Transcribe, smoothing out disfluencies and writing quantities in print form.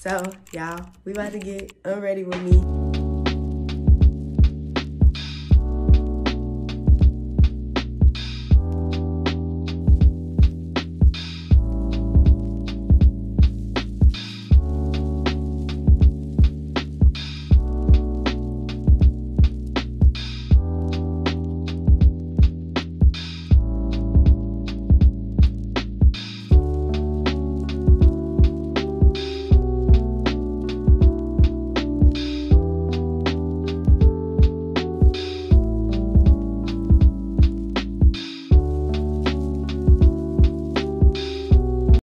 So, y'all, we about to get unready with me.